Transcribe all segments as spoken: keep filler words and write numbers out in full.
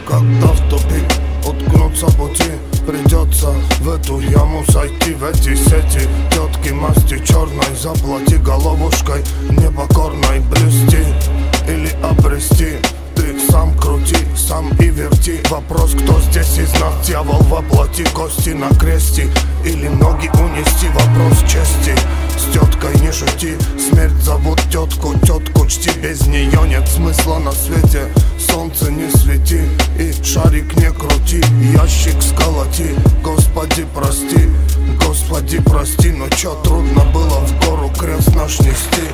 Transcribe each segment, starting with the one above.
Когда в тупик уткнуться пути, придется в эту яму зайти, в эти сети. Тетки масти черной, заплати головушкой непокорной. Блюсти или обрести, ты сам крути, сам и верти. Вопрос, кто здесь из нас дьявол воплоти, кости на кресте или ноги унести. Вопрос чести, с теткой не шути. Смерть зовут тетку, тетку чти. Без нее нет смысла на свете. Солнце не свети и шарик не крути. Ящик сколоти, Господи прости, Господи прости. Но чё трудно было в гору крест наш нести?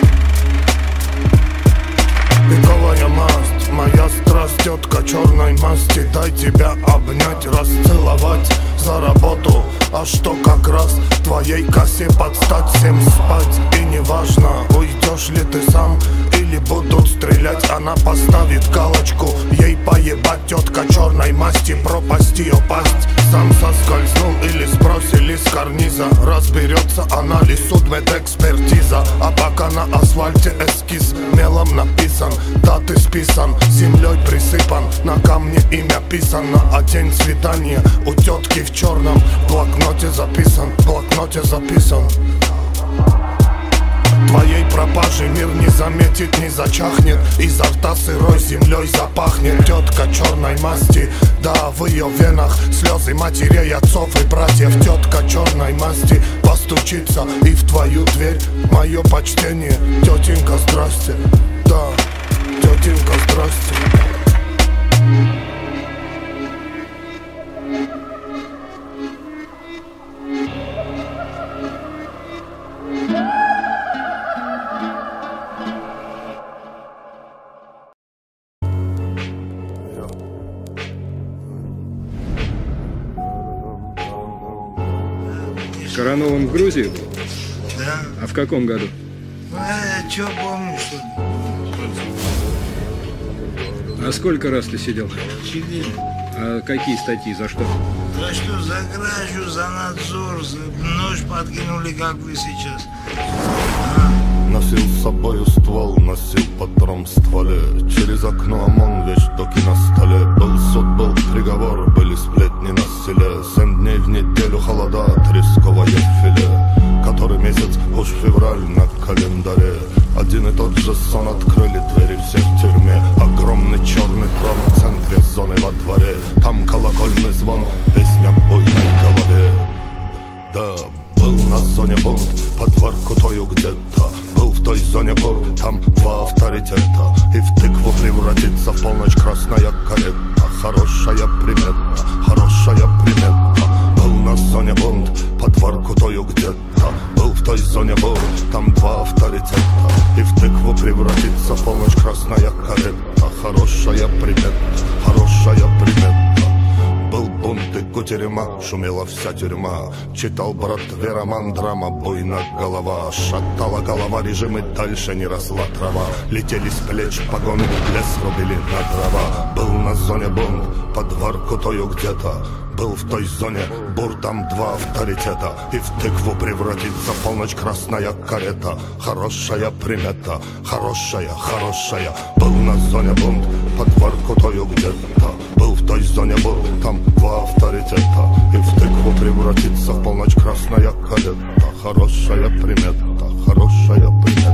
Пиковая масть, моя страсть, тетка черной масти. Дай тебя обнять, расцеловать за работу. А что как раз твоей косе подстать, всем спать. И неважно, уйдешь ли ты сам или будут стрелять. Она поставит галочку, ей поебать. Тетка черной масти, пропасть ее пасть. Сам соскользнул или сбросили с карниза. Разберется анализ, судмедэкспертиза. А пока на асфальте эскиз мелом написан. Да, ты списан, землей присыпан. На камне имя писано, а день свидания у тетки в черном. В блокноте записан, в блокноте записан. Твоей пропажи мир не заметит, не зачахнет. Изо рта сырой землей запахнет. Тетка черной масти, да, в ее венах слезы матерей, отцов и братьев. Тетка черной масти постучится и в твою дверь. Мое почтение, тетенька, здрасте. Да, тетенька, здрасте. Коронован в Грузии был? Да. А в каком году? Ну, я что помню, что ли? А сколько раз ты сидел? Четыре. А какие статьи, за что? За что? За кражу, за надзор, за нож подкинули, как вы сейчас. А. Носил с собою ствол, носил патрон в стволе. Через окно ОМОН, вещдоки на столе. Был суд, был приговор, были сплетни на селе. Семь дней в неделю холода, тресковое филе. Который месяц, уж февраль на календаре. Один и тот же сон, открыли двери все в тюрьме. Огромный черный трон в центре зоны во дворе. Там колокольный звон, песня в буйной голове. Да, был на зоне бунт, под Воркутою где-то. Был в той зоне бур, там два авторитета. И в тыкву превратится в полночь красная карета. Хорошая примета, хорошая примета. Был на зоне бунт, под Воркутою где-то. Был в той зоне бур, там два авторитета. И в тыкву превратится в полночь красная карета. Хорошая примета, хорошая примета. Был бунт и кутерьма, шумела вся тюрьма. Читал братве роман, драма, буйна голова. Шатала голова, режим и дальше не росла трава. Летели с плеч погоны, лес рубили на дрова. Был на зоне бунт, под Воркутою где-то. Был в той зоне бур, там два авторитета. И в тыкву превратится в полночь красная карета. Хорошая примета, хорошая, хорошая. Был на зоне бунт, под Воркутою где-то. Был в той зоне бур, там два авторитета. И в тыкву превратится в полночь красная карета. Хорошая примета, хорошая примета.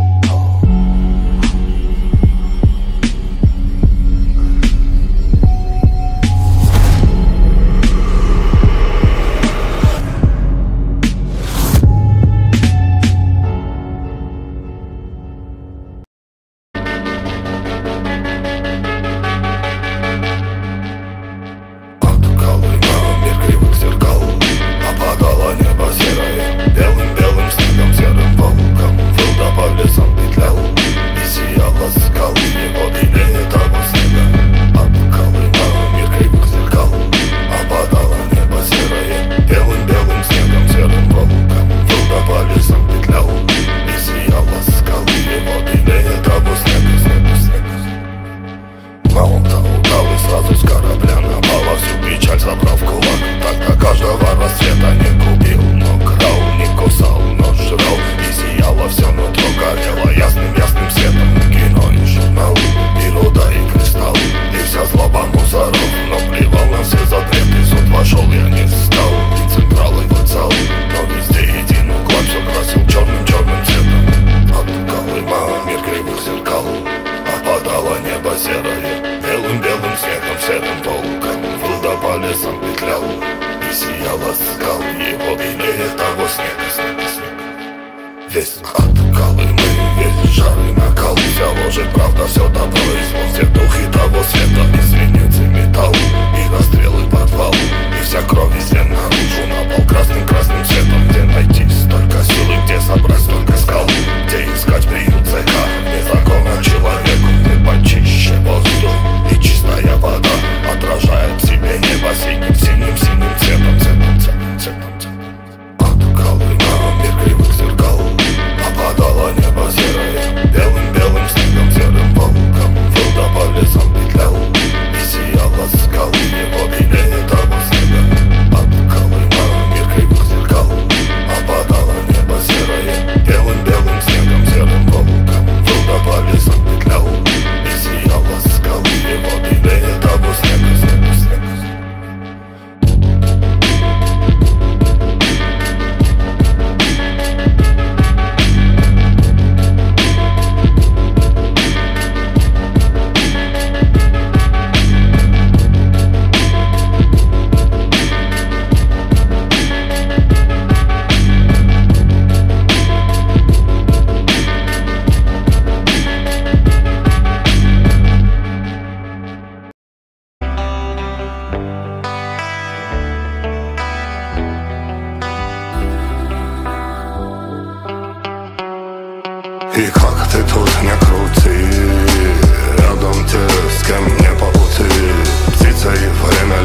Белым-белым снегом, серым волком водопад лесом петлял. И сияла скалы, его белее того снега. От Колыма мир кривых зеркал, опадало небо серое. Белым-белым снегом, серым волком водопад лесом петлял. И сияла скалы, его белее того снега, снега, снега. На он-то удал и сразу с корабля напал, а всю печаль забрав в кулак. Тогда каждого рассвета не губил, но крал, не кусал, но жрал. И сияло все нутро, горело ясным-ясным светом. Кино и журналы, и руда, и кристалл, и вся злоба мусоров. сияла скал, его белее того снега, снега, снега. Весь от Колымы, весь жары накал, вся ложь и правда, все добро и зло, все духи того света, и свинец, и металл, и расстрелы подвал, и вся кровь везде наружу, на пол красным-красным светом. Где найти столько силы, где собрать столько скал, где искать приют зэка, вне закона человеку, где почище воздух и чистая вода отражает в себе небо синим-синим-синим цветом, цветом, цветом, цветом, цветом. От Колыма мир кривых зеркал, опадало небо серое, белым-белым снегом, серым волком выл по лесам петлял, и сияла скал, его белее того снега. От Колыма мир кривых зеркал, опадало небо серое, белым-белым снегом, серым волком выл по лесам петлял, и сияла скал, его белее того снега, снега, снега. И как ты тут не крути, рядом те, с кем не по пути, птицей время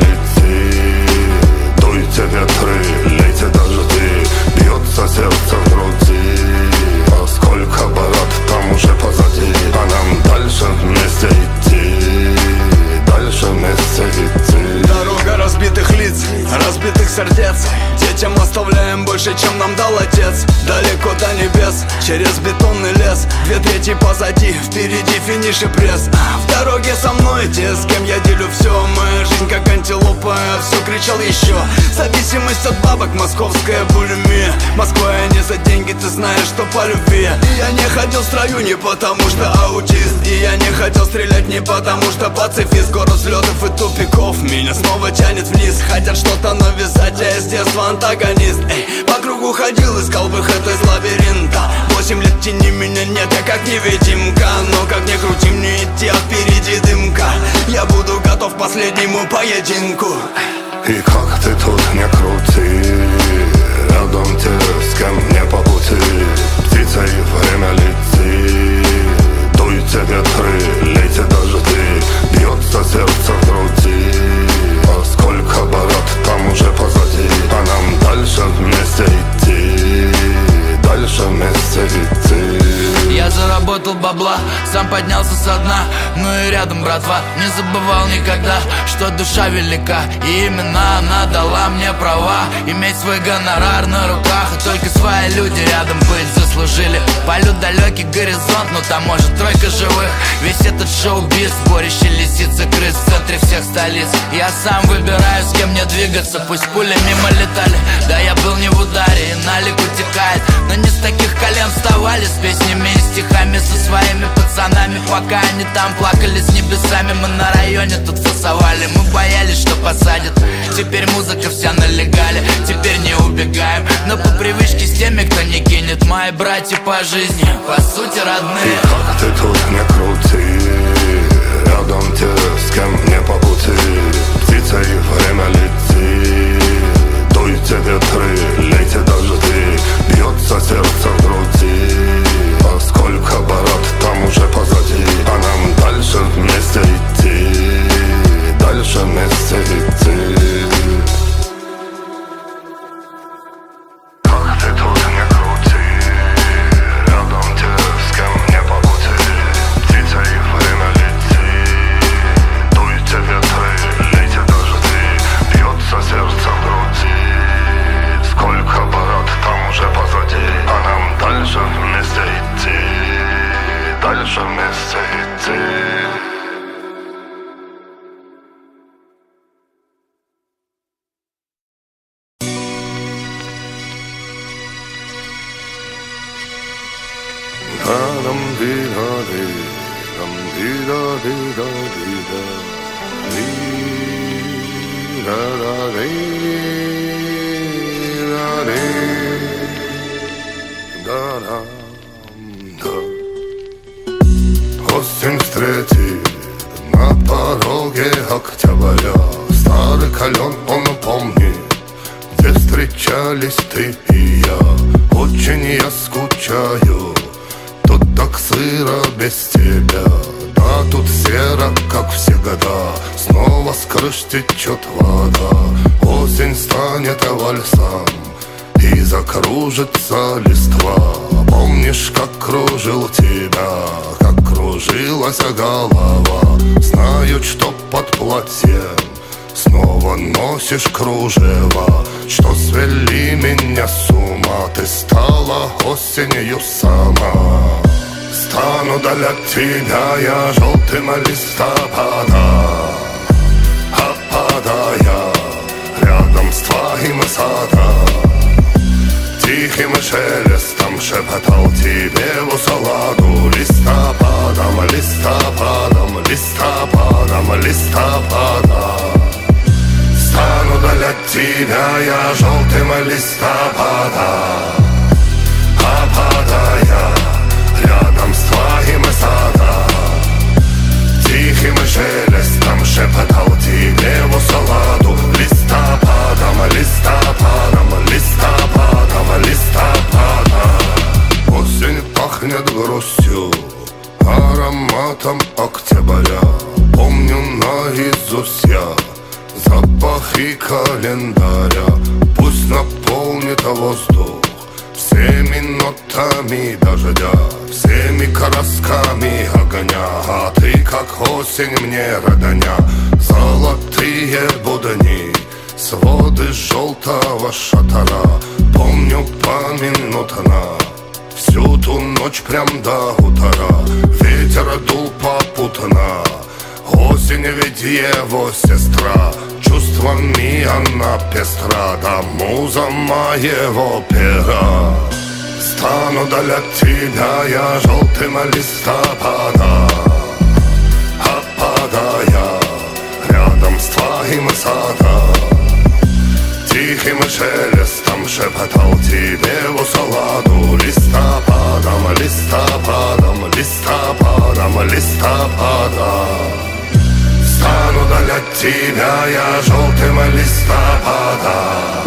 летит, дуйте ветры, лейте дожди, бьется сердце в груди, а сколько бород там уже позади, а нам дальше вместе идти, дальше вместе идти. Дорога разбитых лиц, разбитых сердец, детям оставляем больше, чем нам дал отец. Далеко до небес, через бетонный лес, две трети позади, впереди финиш и пресс. В дороге со мной те, с кем я делю все. Моя жизнь как антилопа, я все кричал еще. Зависимость от бабок, московская булимия. Москва я не за деньги, ты знаешь, что по любви. И я не ходил в строю не потому что аутист, и я не хотел стрелять не потому что пацифист. Город взлетов и тупиков, меня снова тянет вниз. Хотят что-то навязать, я с детства антагонист. Эй, по кругу ходил, искал выход из лабиринта. Восемь лет тени меня нет, я как невидимка. Но как ни крути, мне идти, а впереди дымка. Я буду готов к последнему поединку. И как ты тут не крути, рядом те, с кем не по пути, птицей время летит, дуйте ветры, лейте дожди, бьется сердце в груди, а сколько бород там уже позади, а нам дальше вместе идти, дальше вместе идти. Я заработал бабла, сам поднялся со дна. Ну и рядом, братва, не забывал никогда, что душа велика, и именно она дала мне права иметь свой гонорар на руках. И только свои люди рядом быть заслужили. Полет далекий горизонт, но там может тройка живых. Весь этот шоу-биз, сборище лисиц и крыс в центре всех столиц. Я сам выбираю, с кем мне двигаться, пусть пули мимо летали. Да, я был не в ударе, и налик утекает, но не с таких колен вставали, с песнями и стихами, со своими пацанами. Пока они там плакали с небесами, мы на районе тут фасовали. Мы боялись, что посадят, теперь музыка вся на легале. Теперь не убегаем, но по привычке с теми, кто не кинет. Мои братья по жизни, по сути родные. И как ты тут не крути, рядом те, с кем не по пути, птицей время летит, дуйте ветры, лейте дожди, бьется сердце в груди, а сколько бород там уже позади, а нам дальше вместе идти, дальше вместе идти. Как ты тут не крути, рядом те, с кем не по пути, птицей время летит, дуйте ветры, лейте дожди, бьется сердце в груди, сколько бород там уже позади, а нам дальше вместе идти, дальше вместе идти. Da da da da говоря. Старый колен, он помнит, где встречались ты и я. Очень я скучаю, тут так сыро без тебя. Да, тут серо, как все года, снова с крыш течет вода. Осень станет вальсом и закружится листва. Помнишь, как кружил тебя, как кружилась голова. Знаю, что под платьем снова носишь кружева. Что свели меня с ума, ты стала осенью сама. Стану для тебя я желтым листопада, опадая рядом с твоим садом. Тихим шелестом шепотал тебе в усладу. Листопадом, листопадом, листопадом, листопадом. Стану для тебя я желтым листопадом, опадая рядом с твоим садом. Тихим шелестом шепотал тебе в усладу. Листопадом, листопадом, листопадом, листопадом. Осень пахнет грустью, ароматом октября. Помню наизусть я запахи календаря. Пусть наполнит воздух всеми нотами дождя, всеми красками огня. А ты, как осень, мне родня. Золотые будни, своды желтого шатара. Помню поминутно всю ту ночь прям до утра. Ветер дул попутно, осень ведь его сестра. Чувствами она пестра, да муза моего пера. Стану для тебя я желтым листопадом, опадая рядом с твоим садом. Тихим шелестом шепотал тебе в усладу. Листопадом, листопадом, листопадом, листопадом. Стану для тебя я желтым листопадом,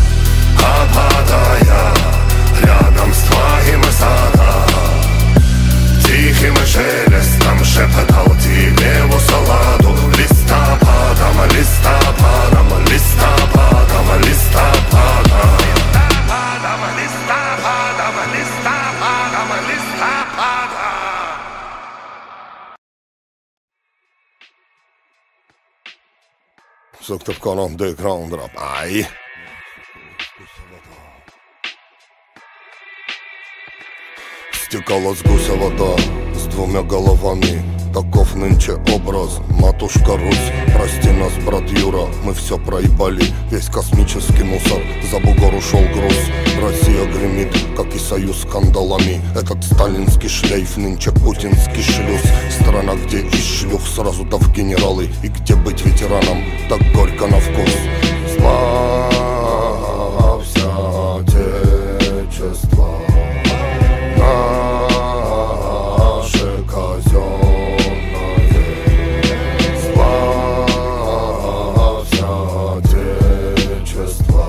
опадая рядом с твоим садом. Тихим шелестом шепотал тебе в усладу. Листопадом, листопадом, листопадом, листопадом. Листопадом, листопадом, листопадом, листопадом. Sökte upp kanon, dök roundrap. Aj! Стекала с гуся вода с двумя головами. Таков нынче образ, матушка Русь. Прости нас, брат Юра, мы все проебали. Весь космический мусор, за бугор ушел груз. Россия гремит, как и союз скандалами. Этот сталинский шлейф, нынче путинский шлюз. Страна, где из шлюх сразу да в генералы. И где быть ветераном, так горько на вкус. Славься Отечество наше казенное. Славься Отечество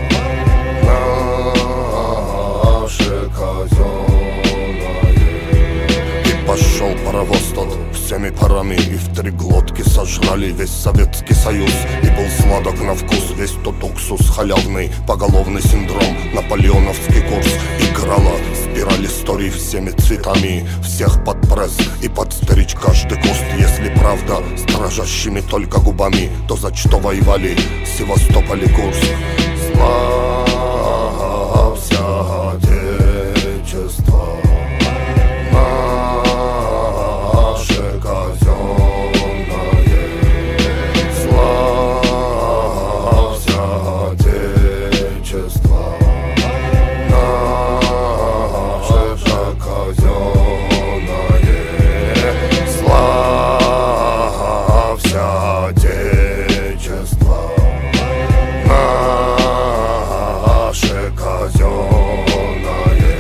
наше казенное. И пошел паровоз тот всеми парами, и в три глотки сожрали весь Советский Союз. И был сладок на вкус весь тот уксус халявный. Поголовный синдром, наполеоновский курс. Играла спираль историй всеми цветами. Всех под пресс и под стричь каждый куст. Если правда с дрожащими только губами, то за что воевали Севастополь и Курск? Славься Отечество наше казенное. Славься Отечество наше казенное. Славься Отечество наше казенное.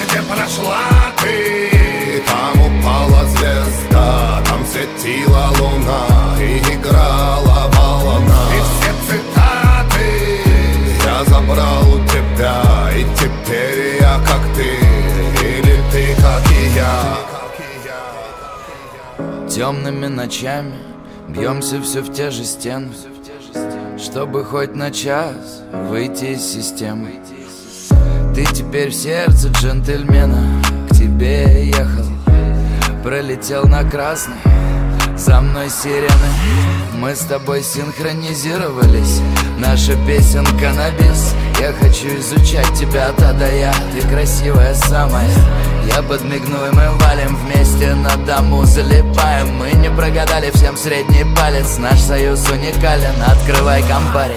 где прошла ты? И там упала звезда, там светила луна и играла волна. И все цитаты я забрал у тебя, и теперь я как ты, или ты как и я. Темными ночами бьемся все в те же стены, чтобы хоть на час выйти из системы. Ты теперь в сердце джентльмена, к тебе ехал, пролетел на красный, за мной сирены. Мы с тобой синхронизировались, наша песенка на бис. Я хочу изучать тебя от А до Я, ты красивая самая. Я подмигну и мы валим вместе на дому, залипаем. Мы не прогадали, всем средний палец, наш союз уникален. Открывай компари.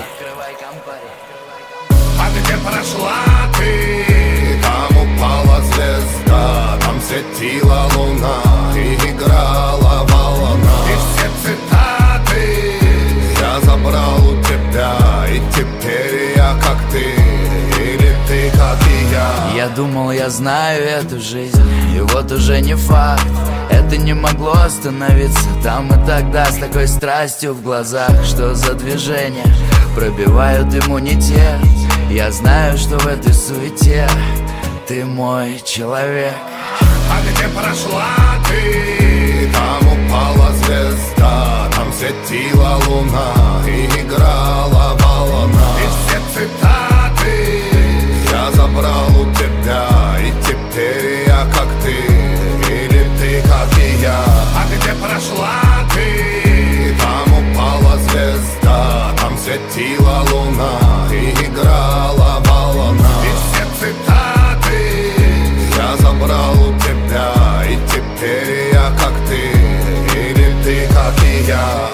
А где прошла ты? И там упала звезда, там светила луна и играла волна. И все цитаты я забрал у тебя, и теперь я как ты, или ты как и я. Я думал, я знаю эту жизнь, и вот уже не факт. Это не могло остановиться там и тогда, с такой страстью в глазах. Что за движения пробивают иммунитет? Я знаю, что в этой суете ты мой человек. А где прошла ты? И там упала звезда, там светила луна и играла волна. И все цитаты я забрал у тебя, и теперь я как ты, или ты как и я. А где прошла ты? И там упала звезда, там светила луна и играла волна. И все цитаты я забрал у тебя, и теперь я как ты, или ты как и я.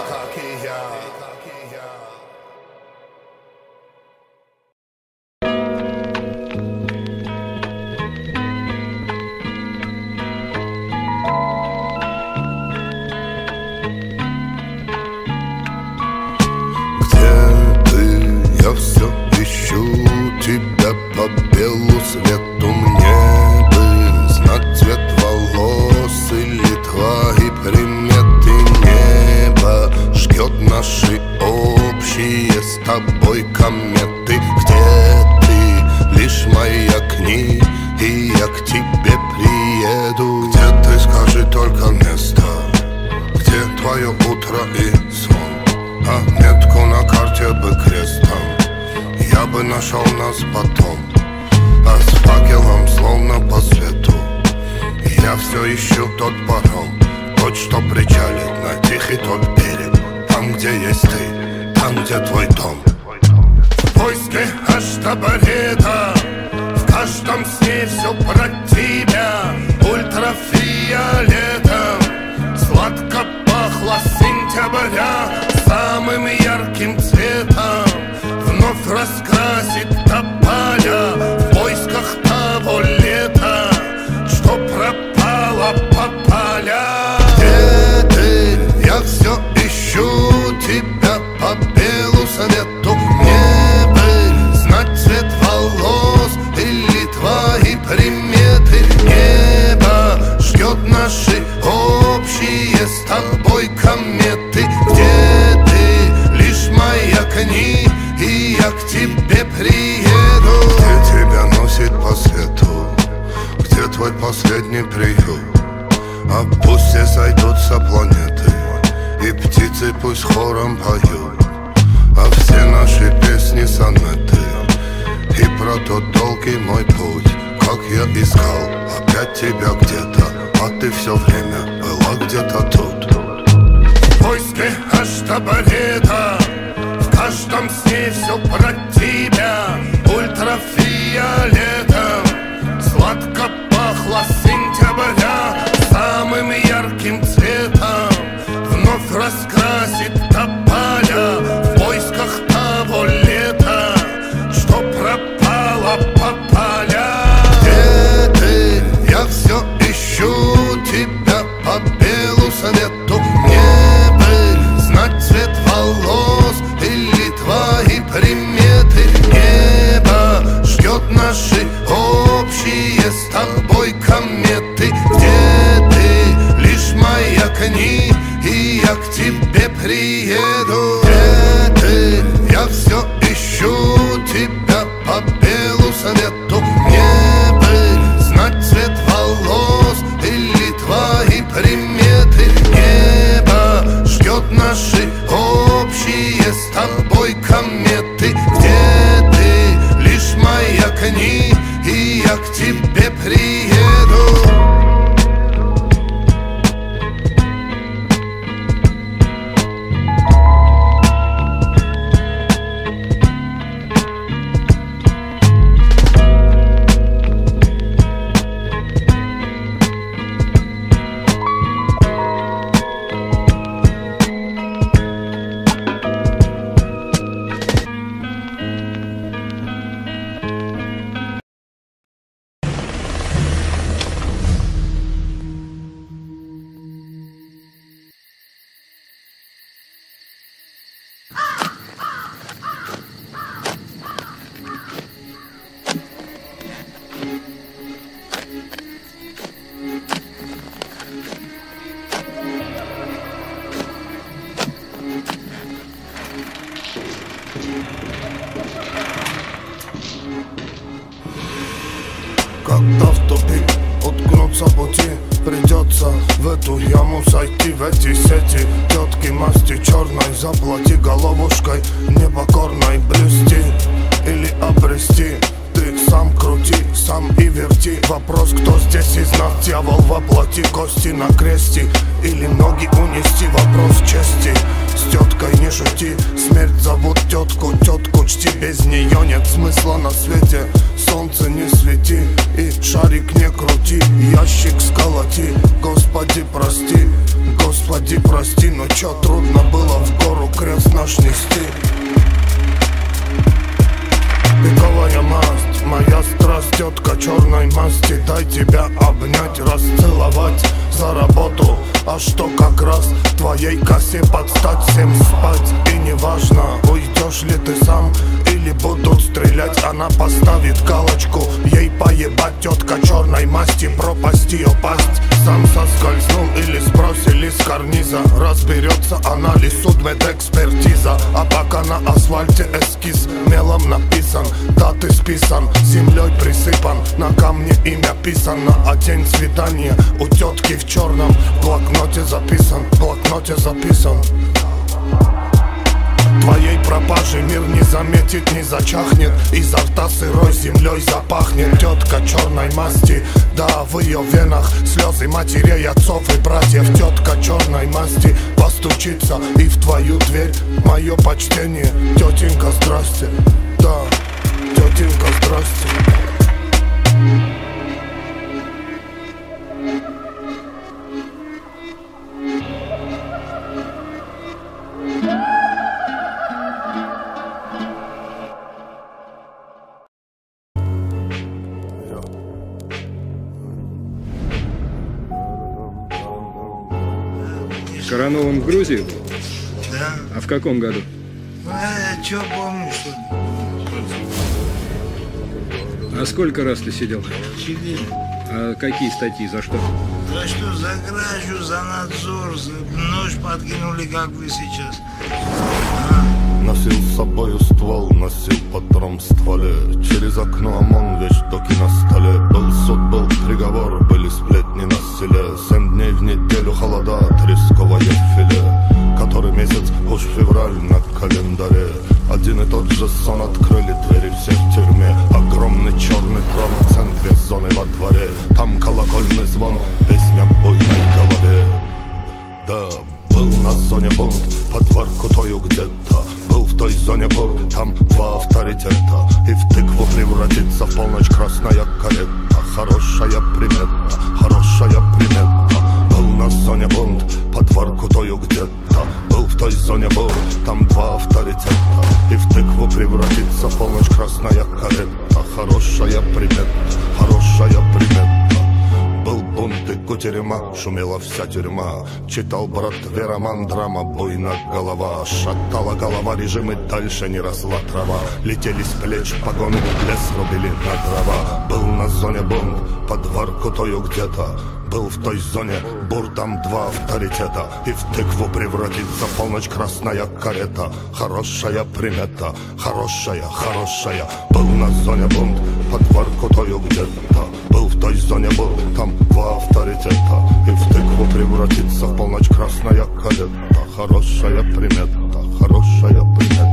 Я все ищу тебя по белу свету. Мне бы знать цвет волос или твои приметы. Небо ждет наши общие с тобой кометы. Где ты? Лишь маякни, и я к тебе приеду. Где ты? Скажи только место. Где твое утро и сон? А метку на карте бы крестом я бы нашел нас потом. А с факелом словно по свету я все ищу тот паром, тот, что причалит на тихий тот берег. Там, где есть ты, там, где твой дом. В поиске аж таборета, в каждом сне все про тебя. Ультрафиолетом сладко пахло сентября. Самым ярким цветом вновь раскрасит тополя. В поисках того лета, что пропало по полям. Где ты? Я все ищу тебя по белу свету. Мне бы знать цвет волос или твои приметы. Небо ждет наши общие с тобой кометы. Где ты? Лишь маякни, и я к тебе приеду. Где тебя носит по свету? Где твой последний приют? А пусть все сойдутся планеты, и птицы пусть хором поют. А все наши песни сонеты, и про тот долгий мой путь. Как я искал опять тебя где-то, а ты все время была где-то тут. В поиске аж таборета, в каждом сне все про тебя. Ультрафиолетом сладко пахло сентября. Самым ярким цветом вновь раскрасит тополя. В поисках того лета, что пропало по полям. Где ты? Я все ищу тебя по белу свету. Мне бы знать цвет волос или твои приметы. Небо ждет наши общие с тобой тебе приеду. Где ты? Я все ищу тебя по белу свету. Мне бы знать цвет волос или твои приметы. Небо ждет наши общие с тобой кометы. Где ты? Лишь маякни, и я к тебе приеду. Когда в тупик уткнуться пути, придется в эту яму сойти, в эти сети тетки масти черной. Заплати головушкой непокорной, блюсти или обрести. Ты сам крути, сам и верти. Вопрос, кто здесь из нас дьявол воплоти, кости на кресте или ноги унести. Вопрос чести, с теткой не шути. Смерть зовут тетку, тетку чти. Без нее нет смысла на свете. Солнце не свети и шарик не крути. Ящик сколоти, Господи прости, Господи прости. Но чё трудно было в гору крест наш нести. Пиковая масть, моя страсть, тетка черной масти. Дай тебя обнять, расцеловать за работу. А что как раз твоей косе подстать, всем спать. И неважно, уйдешь ли ты сам или будут стрелять. Она поставит галочку, ей поебать. Тетка черной масти, пропасть ее пасть. Сам соскользнул или сбросили с карниза. Разберется она ли судмедэкспертиза. А пока на асфальте эскиз мелом написан. Да, ты списан, землей присыпан. На камне имя писано, а день свидания у тетки в черном. В блокноте записан, в блокноте записан. Твоей пропажи мир не заметит, не зачахнет. Изо рта сырой землей запахнет. Тетка черной масти, да, в ее венах слезы матерей, отцов и братьев. Тетка черной масти постучится и в твою дверь. Мое почтение, тетенька, здрасте. Да, тетенька, здрасте. Короновым в Грузии был? Да. А в каком году? Ну, я чё помню, что ли? А сколько раз ты сидел? Четыре. А какие статьи, за что? За что? За кражу, за надзор, за нож подкинули, как вы сейчас. Носил с собою ствол, носил патрон в стволе. Через окно ОМОН, вещдоки на столе. Был суд, был приговор, были сплетни на селе. Семь дней в неделю холода, тресковое филе. Который месяц, уж февраль на календаре. Один и тот же сон, открыли двери все в тюрьме. Огромный черный трон в центре зоны во дворе. Там колокольный звон, песня в буйной голове. Да, был на зоне бунт, под Воркутою где-то. Был в той зоне бур, там два авторитета. И в тыкву превратится в полночь красная карета. Хорошая примета, хорошая примета. Был на зоне бунт, под Воркутою где-то. Был в той зоне бур, там два авторитета. И в тыкву превратится в полночь красная карета. Хорошая примета, хорошая примета. Был бунт бунты, кутерьма, шумела вся тюрьма. Читал братве роман, драма, буйна голова. Шатала голова, режим, и дальше не росла трава. Летели с плеч погоны, лес рубили на дрова. Был на зоне бунт, под Воркутою где-то. Был в той зоне бур, там два авторитета. И в тыкву превратится полночь красная карета. Хорошая примета, хорошая, хорошая. Был на зоне бунт, под Воркутою где-то. Был в той зоне бур, там два авторитета. И в тыкву превратится в полночь красная карета. Хорошая примета, хорошая примета.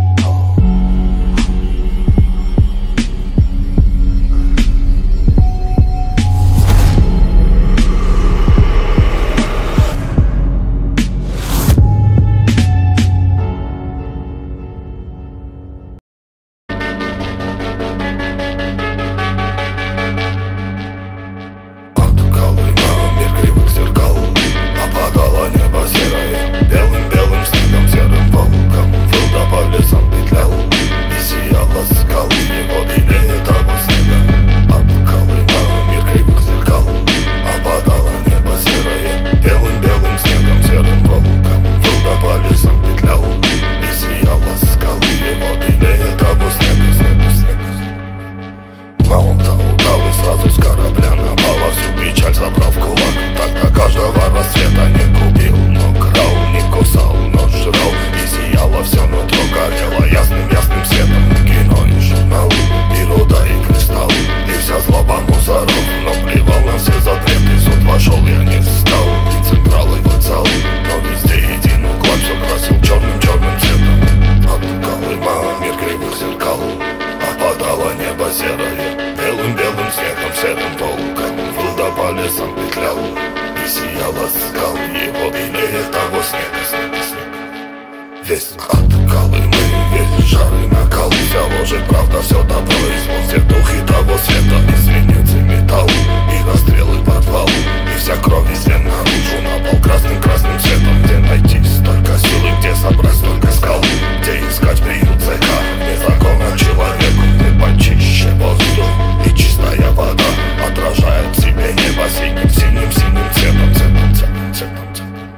Весь от Колымы, весь жар и накал. Вся ложь и правда, все добро и зло. Все духи того света, и свинец, и металл, и расстрелы подвал. И вся кровь везде наружу, на пол красным-красным цветом. Где найти столько силы, где собрать столько скал. Где искать приют ЦК, где закона человеку. Где почище воздух и чистая вода отражает в себе небо синим, синим, синим цветом, цветом, цветом, цветом.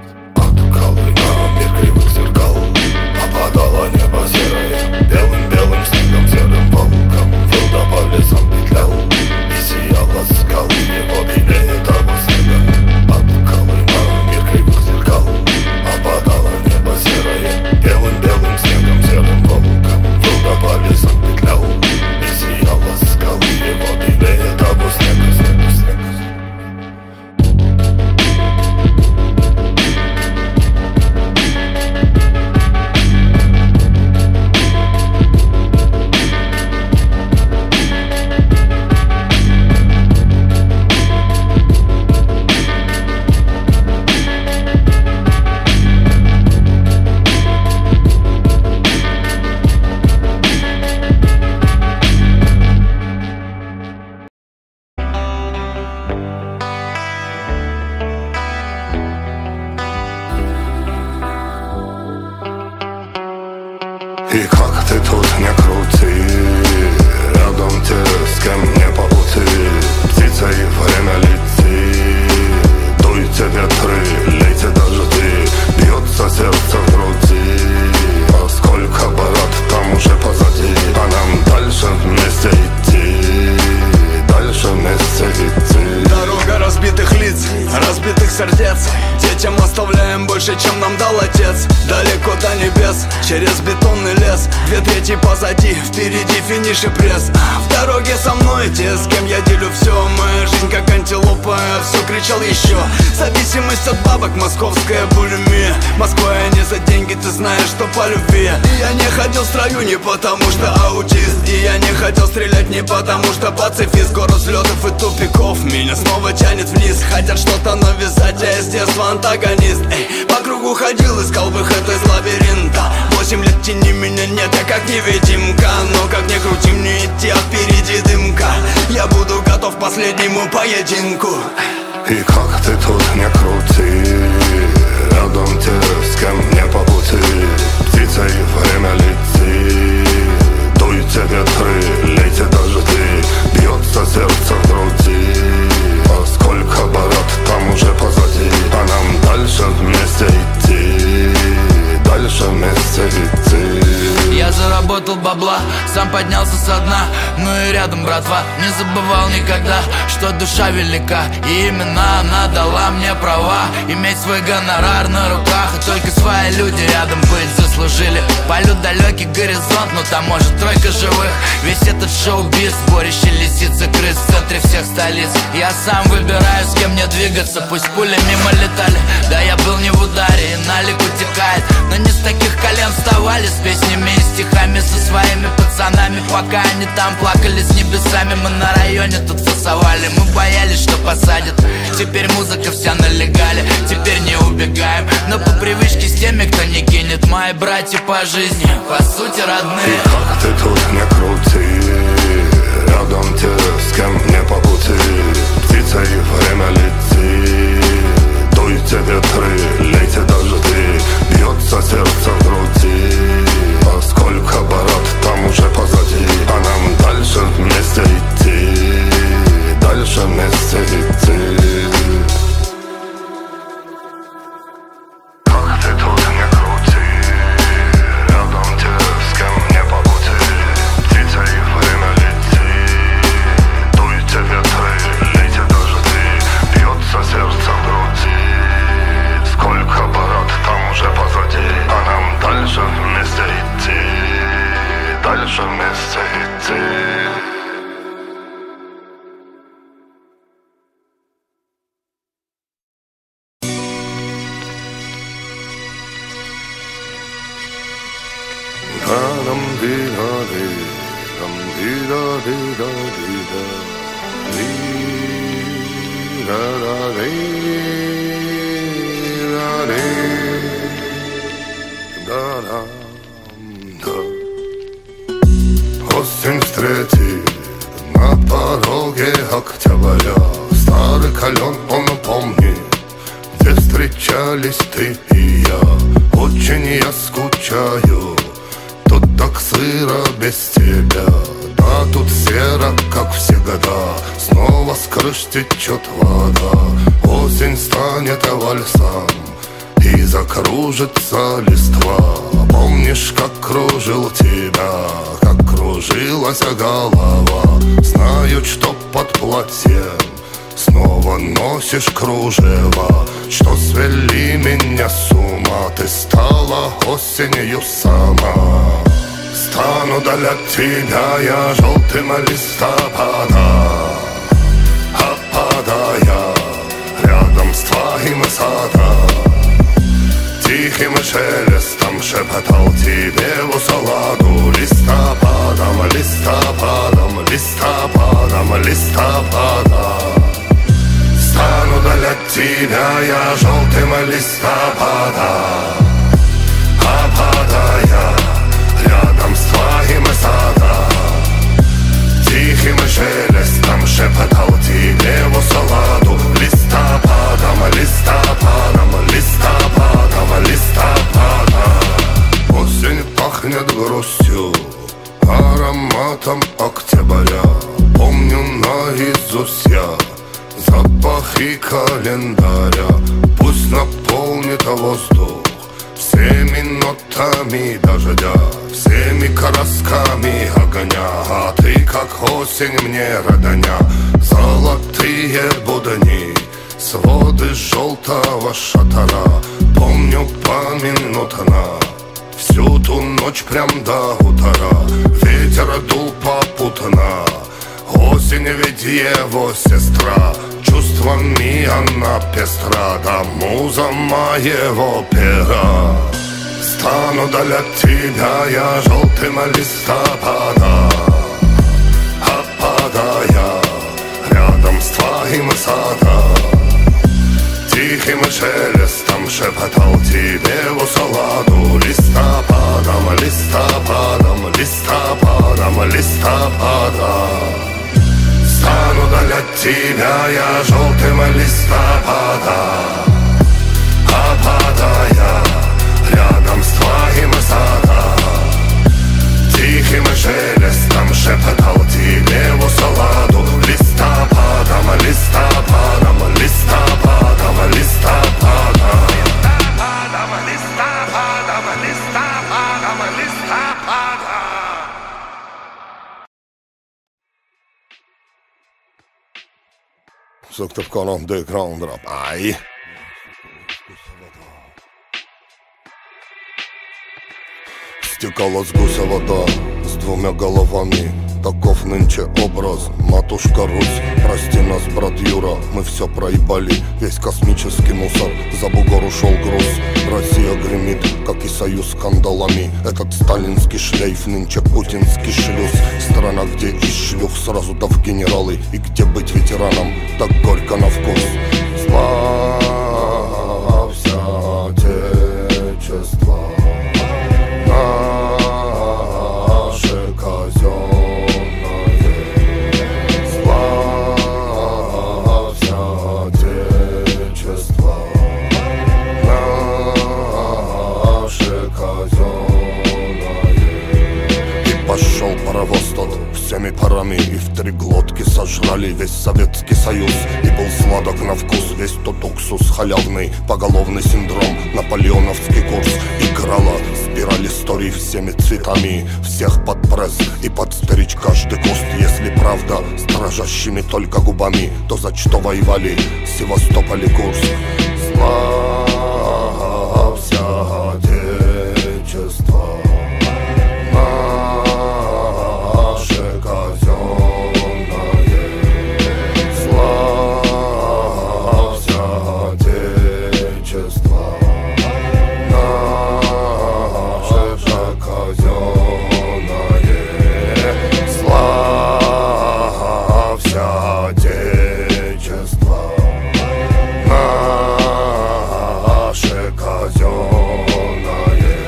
От Колыма мир кривых зеркал. Опадало небо серое, белым-белым снегом, серым волком. Вода по лесам петлял, и сияла скалы. Его белее того снега. От Колыма мир кривых зеркал. Опадало небо серое, белым-белым снегом, серым волком. Вода по лесам петлял, и сияла скалы. Его белее того снега, снега, снега. И как ты тут не крути, рядом те, с кем не по пути. Птица и время летит, дуйте ветры, лейте дожди. Бьется сердце в груди, а сколько барат там уже позади. А нам дальше вместе идти, дальше вместе идти. Дорога разбитых лиц, разбитых сердец. Детям оставляем больше, чем нам дал отец. Далеко до небес, через бетонный лес. Две трети позади, впереди финиш и пресс. В дороге со мной те, с кем я делю все. Моя жизнь как антилопа, все кричал еще. Зависимость от бабок, московская булимия. Москва не за деньги, ты знаешь, что по любви. И я не ходил в строю не потому что аутист. И я не хотел стрелять не потому что пацифист. Город взлетов и тупиков, меня снова тянет вниз. Хотят что-то навязать, а я с детства антагонист. Эй, по кругу ходил, искал выход из лабиринта. Восемь лет тени меня нет, я как невидимка. Но как ни крути, мне идти, а впереди дымка. Я буду готов к последнему поединку. И как ты тут не крути, рядом те, с кем не по пути. Птица и время летит, дуйте ветры, лейте дожди. Бьется сердце в груди, а сколько барат там заработал бабла, сам поднялся со дна. Ну и рядом братва, не забывал никогда, что душа велика, и именно она дала мне права иметь свой гонорар на руках. И только свои люди рядом быть заслужили. Полют далекий горизонт, но там может тройка живых. Весь этот шоу-биз, сборище лисиц и крыс в центре всех столиц. Я сам выбираю, с кем мне двигаться, пусть пули мимо летали. Да, я был не в ударе, и налик утекает, но не с таких колен вставали, с песнями и стихами, со своими пацанами. Пока они там плакали с небесами, мы на районе тут фасовали. Мы боялись, что посадят, теперь музыка вся на легале. Теперь не убегаем, но по привычке с теми, кто не кинет. Мои братья по жизни, по сути родные. И как ты тут не крути, рядом те, с кем не по пути. Птица и время летит, дуйте ветры, лейте дожди. Бьется сердце в груди, а сколько бород там уже позади. А нам дальше вместе идти, дальше вместе идти. Как ты тут не крути, рядом те, с кем не по пути. Птица и время летит, дуйте ветры, лейте дожди. Бьется сердце в груди, сколько бород там уже позади. А нам дальше вместе идти, дальше вместе идти. Осень встретит на пороге октября. Старый кален он помнит, где встречались ты и я. Очень я скучаю, тут так сыро без тебя. Да тут серо, как всегда, снова с крыш течет вода. Осень станет вальсом и закружится листва. Помнишь, как кружил тебя, как кружилась голова. Знаю, что под платьем снова носишь кружева. Что свели меня с ума, ты стала осенью сама. Стану для тебя я желтым листопада, опадая рядом с твоим садом. Тихим шелестом шепотал тебе в усладу. Листопадом, листопадом, листопадом, листопадом. Стану для тебя я желтым листопадом, опадая рядом с твоим садом. Тихим шелестом шепотал тебе в усладу. Листопадом, листопадом, листопадом, листопадом. Осень пахнет грустью, ароматом октября. Помню наизусть я запахи календаря. Пусть наполнит воздух всеми нотами дождя, всеми красками огня. А ты, как осень, мне родня. Золотые будни, своды желтого шатара. Помню поминутно всю ту ночь прям до утра. Ветер дул попутно, осень ведь его сестра. Чувствами она пестра, да муза моего пера. Стану для тебя я желтым листопадом, опадая рядом с твоим садом. Тихим шелестом шепотал тебе в усладу. Листопадом, листопадом, листопадом, листопадом. Стану для тебя я желтым листопадом, опадая рядом с твоим садом. Тихим шелестом шепотал тебе в усладу. Листопадом, листопадом, листопадом, листопадом. Листопадом, листопадом, листопадом, листопадом. Sökte kanon, det krandrap. Aj. Стекала с гуся вода с двумя головами. Таков нынче образ, матушка Русь. Прости нас, брат Юра, мы все проебали. Весь космический мусор, за бугор ушел груз. Россия гремит, как и союз скандалами. Этот сталинский шлейф, нынче путинский шлюз. Страна, где из шлюх сразу да в генералы. И где быть ветераном, так горько на вкус. Славься, Отечество, наше казенное. Славься, Отечество, наше казенное. И пошел паровоз тот всеми парами, и в три глотки сожрали весь Советский Союз. И был сладок на вкус весь тот уксус халявный. Поголовный синдром, наполеоновский курс. Играла спираль историй всеми цветами. Всех под пресс и подстричь каждый куст. Если правда с дрожащими только губами, то за что воевали Севастополь и Курск? Славься, Отечество, наше казенное. Славься, Отечество, наше казенное. Славься, Отечество, наше казенное.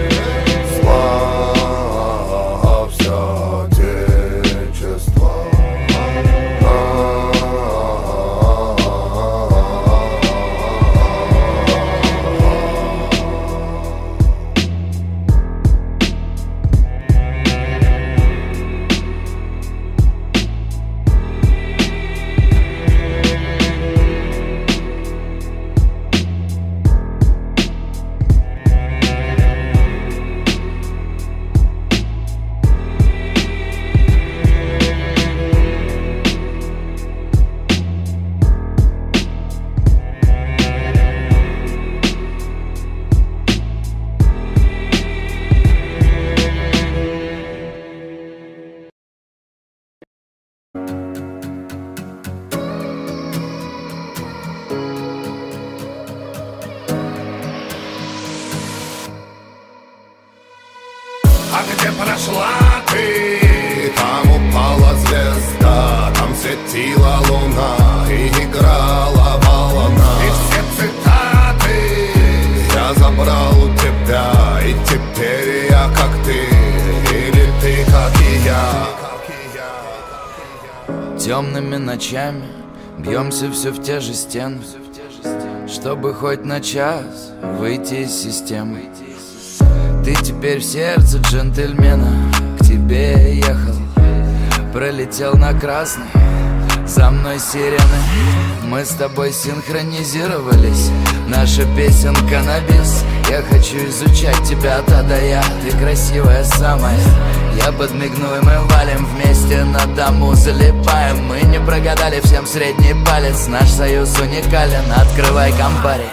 Славься, Отечество. А где прошла ты? Там упала звезда, там светила луна и играла волна. И все цитаты я забрал у тебя, и теперь я как ты, или ты как и я. Темными ночами бьемся все в те же стены, чтобы хоть на час выйти из системы. Ты теперь в сердце джентльмена, к тебе я ехал, пролетел на красный, за мной сирены. Мы с тобой синхронизировались, наша песенка на бис. Я хочу изучать тебя от А до Я, ты красивая самая. Я подмигну и мы валим вместе, на дому залипаем. Мы не прогадали всем средний палец, наш союз уникален, открывай компари.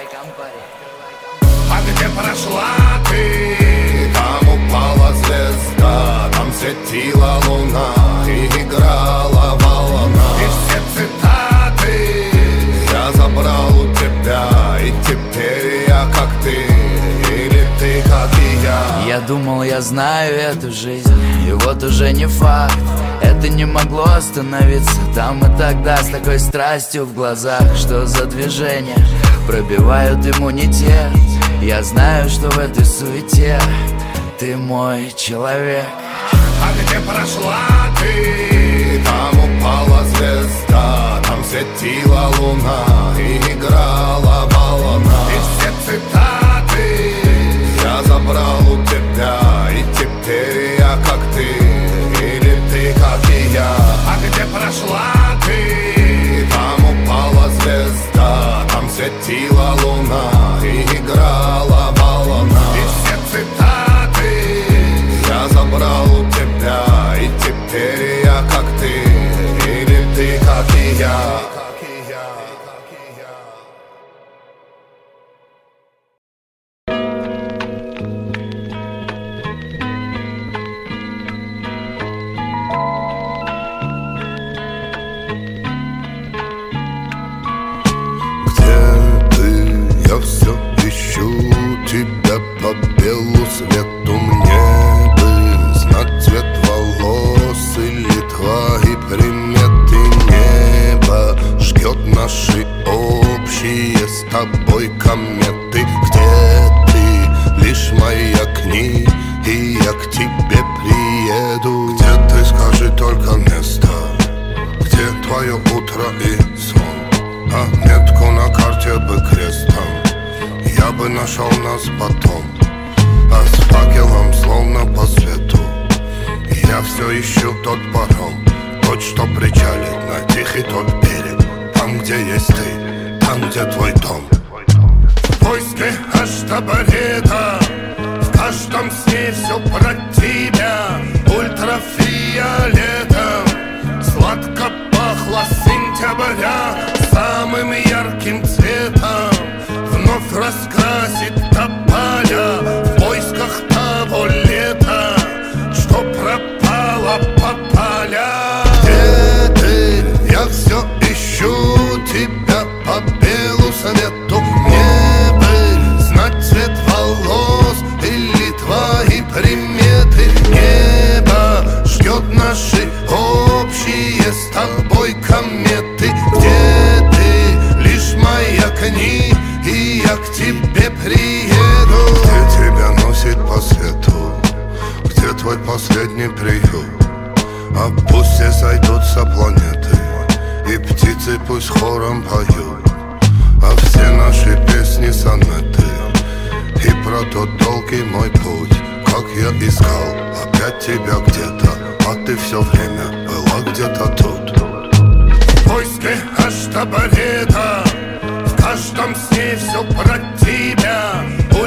А где прошла ты? Там упала звезда, там светила луна и играла волна. И все цитаты я забрал у тебя, и теперь я как ты, или ты как и я. Я думал, я знаю эту жизнь, и вот уже не факт. Это не могло остановиться там и тогда, с такой страстью в глазах. Что за движения пробивают иммунитет? Я знаю, что в этой суете ты мой человек. А где прошла ты? Там упала звезда, там светила луна и играла волна. И все цитаты я забрал у тебя, и теперь я как ты, или ты как и я. А где прошла ты? Там упала звезда, там светила луна и играла волна. И все цитаты я забрал у тебя, и теперь я как ты, или ты как и я. белу свету мне бы знать цвет волос или твои приметы. Небо ждет наши общие с тобой кометы. Где ты, лишь маякни, и я к тебе приеду. Где ты, скажи только место, где твое утро и сон, а метку на карте бы крестом я бы нашел нас потом. А с факелом словно по свету я все ищу тот паром, тот, что причалит на тихий тот берег. Там, где есть ты, там, где твой дом. В поиске аж таборета, в каждом сне все про тебя. Ультрафиолетом сладко пахло сентября. Самым ярким цветом вновь раскрасит тополя. В поисках того лета, что пропало по полям. Где ты? Я все ищу тебя по белу свету. Мне бы знать цвет волос или твои приметы. Небо ждет наши общие с тобой кометы. Где ты? Лишь маякни, и я к тебе приеду. Где тебя носит по свету, где твой последний приют. А пусть все сойдутся планеты, и птицы пусть хором поют. А все наши песни сонеты, и про тот долгий мой путь. Как я искал опять тебя где-то, а ты все время была где-то тут. В поиске аж таборета, в каждом сне все про тебя.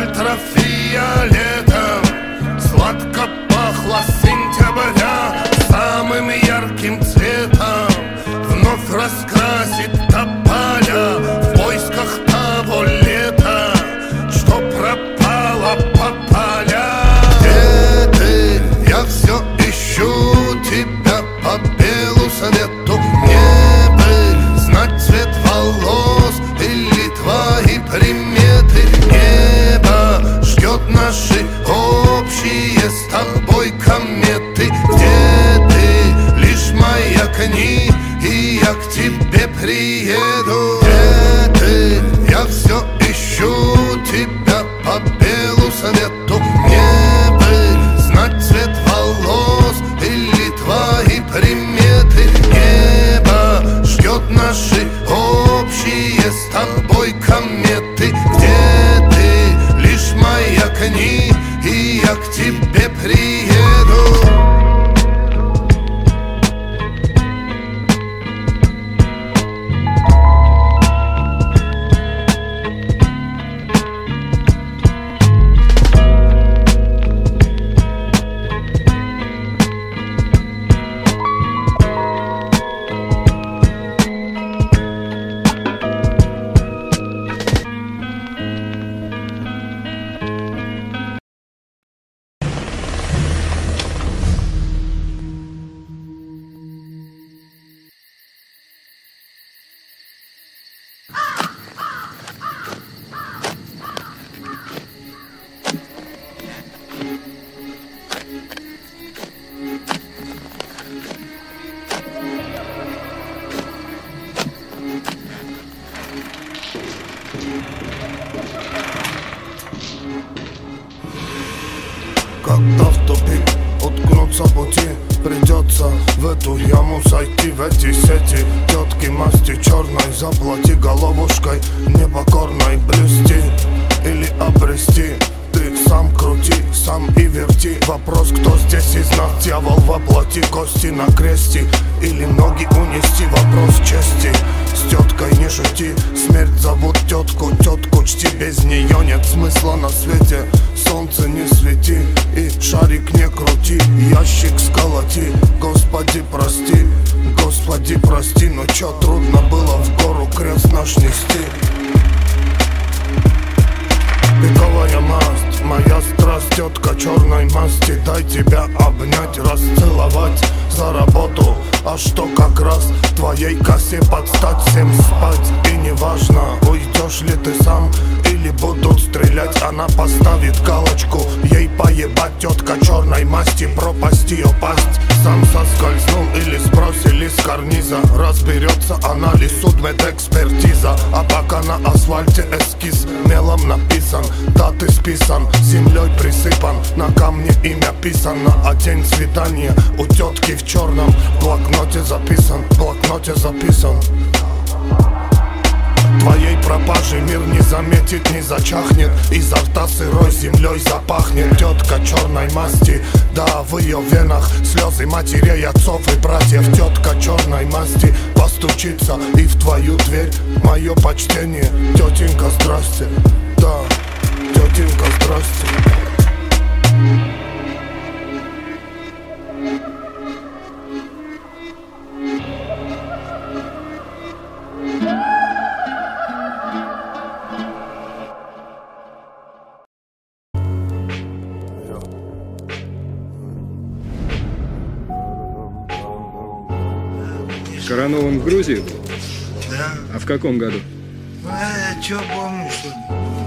Ультрафиолетом сладко пахло сентября. Самым ярким цветом вновь раскрасит тополя. В поисках того лета, что пропало по полям. Где ты? Я все ищу тебя по белу свету. Мне бы знать цвет волос или твои приметы. Небо ждет наши общие с тобой кометы. Где ты? Лишь маякни, и я к тебе приеду. Где ты? Я все ищу тебя по белу свету. Мне бы знать цвет волос или твои приметы. Небо ждет наши общие с тобой кометы. Где ты? Лишь маякни, и я к тебе приеду. Когда в тупик уткнуться пути, придется в эту яму сойти, в эти сети тетки масти черной. Заплати головушкой непокорной, блюсти или обрести. Ты сам крути, сам и верти. Вопрос, кто здесь из нас дьявол воплоти. Кости на кресте или ноги унести. Вопрос чести, с теткой не шути. Смерть зовут тетку, тетку чти. Без нее нет смысла на свете. Солнце не свети и шарик не крути. Ящик сколоти, Господи прости, Господи прости. Но чё трудно было в гору крест наш нести. Беговая масть, моя страсть, тетка черной масти. Дай тебя обнять, расцеловать за работу. А что как раз твоей косе подстать, всем спать. И неважно, уйдешь ли ты сам или будут стрелять. Она поставит галочку, ей поебать. Тетка черной масти, пропасть ее пасть. Сам соскользнул или сбросили с карниза. Разберется анализ, судмедэкспертиза. А пока на асфальте эскиз мелом написан. Да, ты списан, землей присыпан. На камне имя писано, а день свидания у тетки в черном. В блокноте записан, в блокноте записан. Твоей пропажи мир не заметит, не зачахнет. Изо рта сырой землей запахнет. Тетка черной масти, да, в ее венах слезы матерей, отцов и братьев. Тетка черной масти постучится и в твою дверь. Мое почтение, тетенька, здрасте. Да, тетенька, здрасте. Коронован в Грузии был? Да. А в каком году? Ну, я чё помню, что ли?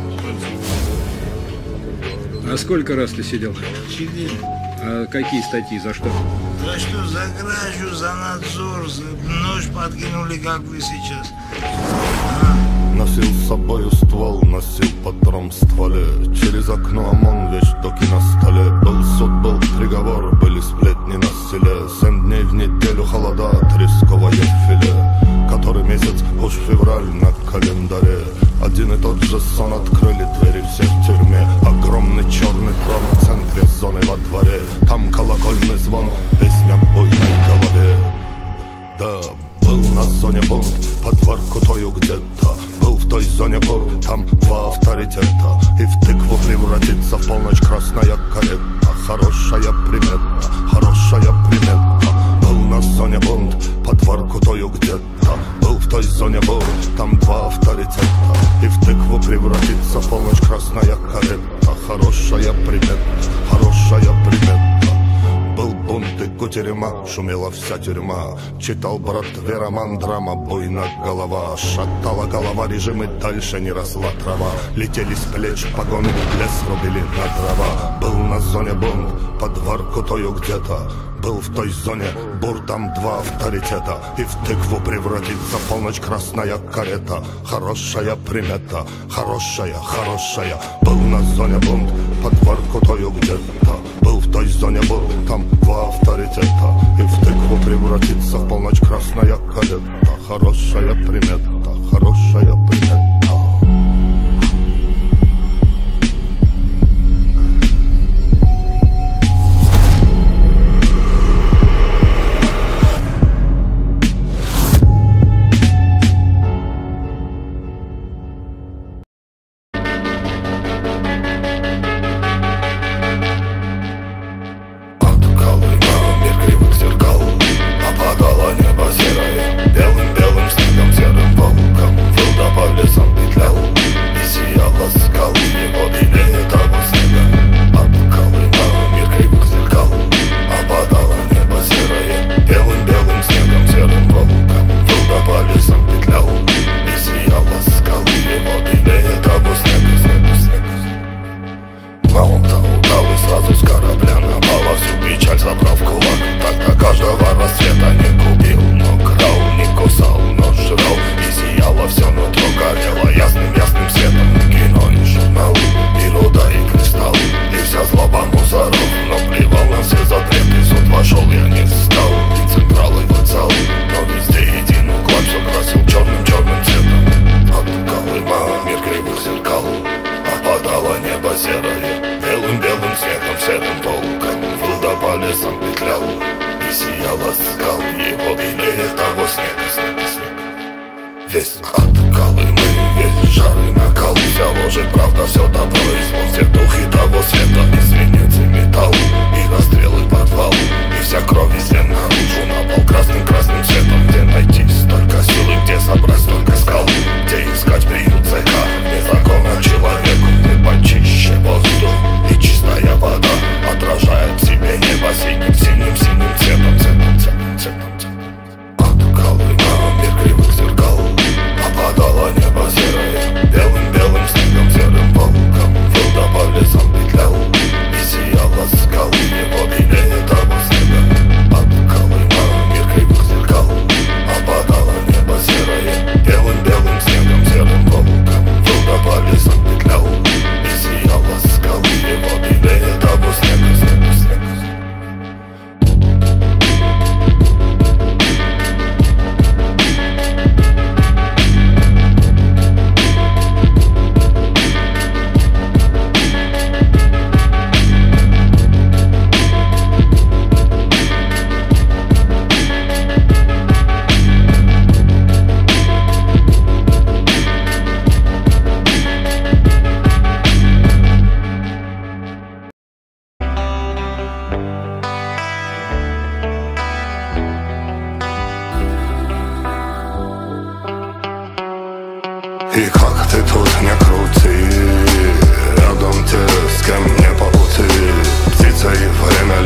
А сколько раз ты сидел? Четыре. А какие статьи, за что? За что? За кражу, за надзор, за нож подкинули, как вы сейчас. Носил с собою ствол, носил патрон в стволе. Через окно ОМОН, вещдоки на столе. Был суд, был приговор, были сплетни на селе. Семь дней в неделю холода, тресковое филе. Который месяц, уж февраль на календаре. Один и тот же сон, открыли двери все в тюрьме. Огромный черный трон в центре зоны во дворе. Там колокольный звон, песня в буйной голове. Да, был на зоне бунт, под воркутою где-то. Был в той зоне бур, там два авторитета. И в тыкву превратится в полночь красная карета. Хорошая примета, хорошая примета. Был на зоне бунт, под воркутою где-то. Был в той зоне бур, там два авторитета. И в тыкву превратится в полночь красная карета. Хорошая примета, хорошая примета. Был бунт и кутерьма, шумела вся тюрьма. Читал брат Вероман, драма, буйна голова. Шатала голова, режим и дальше не росла трава. Летели с плеч погоны, лес рубили на дрова. Был на зоне бунт, под воркутою где-то. Был в той зоне бур, там два авторитета. И в тыкву превратится в полночь красная карета. Хорошая примета, хорошая, хорошая. Был на зоне бунт, под воркутою где-то. Был в той зоне бур, там два авторитета. И в тыкву превратится в полночь красная карета. Хорошая примета, хорошая примета. Весь от Колымы, весь жар и накал. Вся ложь и правда, все добро и зло. Все духи того света, и свинец, и металл, и расстрелы подвал. И вся кровь везде наружу, на пол красным-красным светом. Где найти столько силы, где собрать столько скал, где искать приют цеха, вне закона человеку, где почти как ты тут не крути, рядом те, с кем не по пути. Птица и время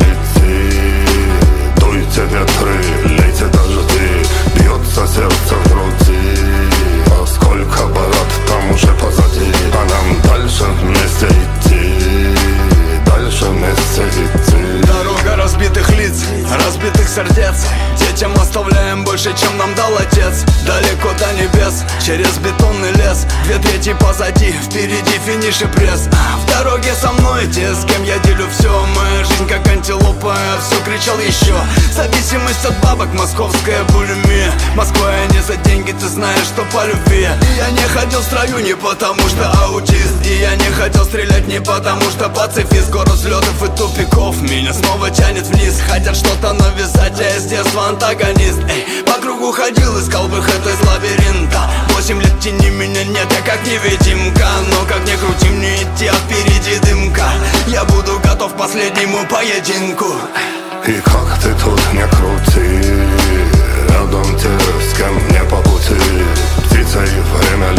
летит, дуйте ветры, лейте дожди, бьется сердце в груди. А сколько барат там уже позади, а нам дальше вместе идти, дальше вместе идти. Дорога разбитых лиц, разбитых сердец. Детям оставляем больше, чем нам дал отец. Далеко до небес, через бетонный лес. Две трети позади, впереди финиш и пресс. В дороге со мной те, с кем я делю все. Моя жизнь как антилопа, все кричал еще. Зависимость от бабок, московская булимия. Москва я не за деньги, ты знаешь, что по любви. И я не ходил в строю не потому что аутист. И я не хотел стрелять не потому что пацифист. Город взлетов и тупиков, меня снова тянет вниз. Хотят что-то навязать, а я с детства антагонист. Эй, по кругу ходил, искал выход из лабиринта. Восемь лет тени меня нет, я как невидимка. Но как ни крути мне идти, а впереди дымка. Я буду готов к последнему поединку. И как ты тут не крути, рядом те, с кем не по пути. Птица и время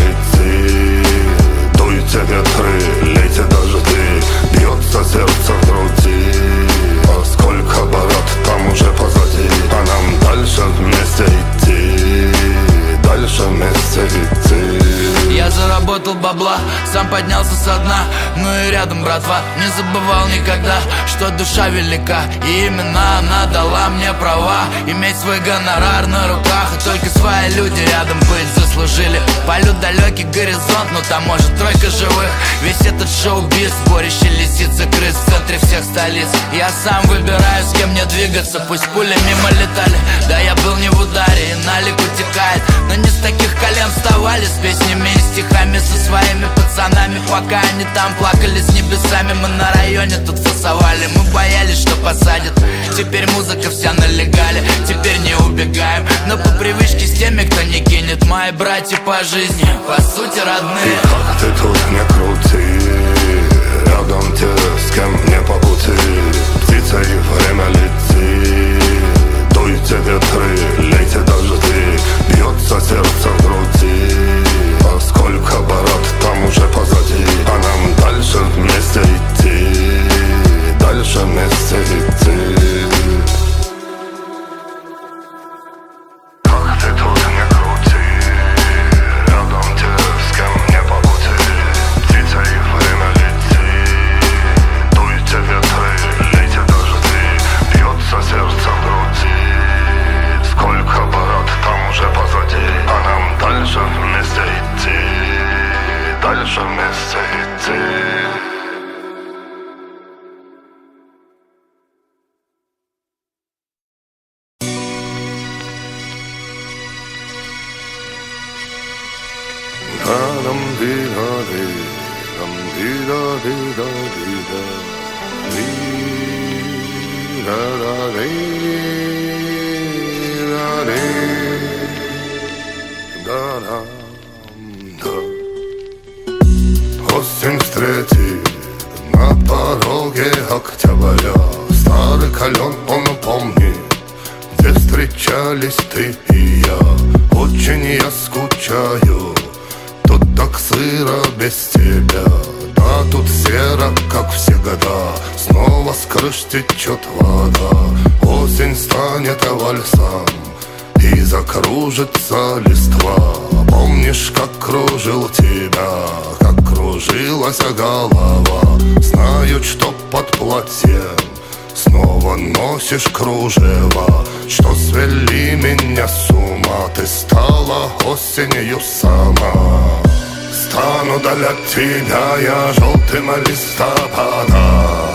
летит, дуйте ветры, лейте дожди, бьется сердце в груди. А сколько барат там уже позади, а нам дальше вместе идти, дальше вместе идти. Я заработал бабла, сам поднялся со дна. Ну и рядом, братва, не забывал никогда, что душа велика, и именно она дала мне права. Иметь свой гонорар на руках, и только свои люди рядом быть заслужили. Полет далекий горизонт, но там может тройка живых. Весь этот шоу-биз, сборище лисиц и крыс в центре всех столиц. Я сам выбираю, с кем мне двигаться, пусть пули мимо летали. Да, я был не в ударе, и налик утекает, но не с таких колен вставали, с песнями и стихами, со своими пацанами. Пока они там плакали с небесами, мы на районе тут фасовали. Мы боялись, что посадят, теперь музыка вся налегали. Теперь не убегаем, но по привычке с теми, кто не кинет. Мои братья по жизни, по сути родные. И как ты тут не крути, рядом те, с кем не по пути. Птица и время летит, дуйте ветры, лейте дожди, бьется сердце в груди. А сколько барат там уже позади, а нам дальше вместе идти, дальше вместе идти. Как ты тут не крути, рядом те, с кем не по пути. Птица и время летит, дуйте ветры, лейте дожди, бьется сердце в груди. Сколько барат там уже позади, а нам дальше вместе идти, дальше вместе идти. Осень встретит на пороге октября. Старый колен он помнит, где встречались ты и я. Очень я скучаю, тут так сыро без тебя. Да, тут серо, как все года, снова с крыш течет вода. Осень станет вальсом и закружится листва. Помнишь, как кружил тебя, как кружилась голова. Знаю, что под платьем снова носишь кружева. Что свели меня с ума, ты стала осенью сама. Стану даль от тебя я желтым листопада,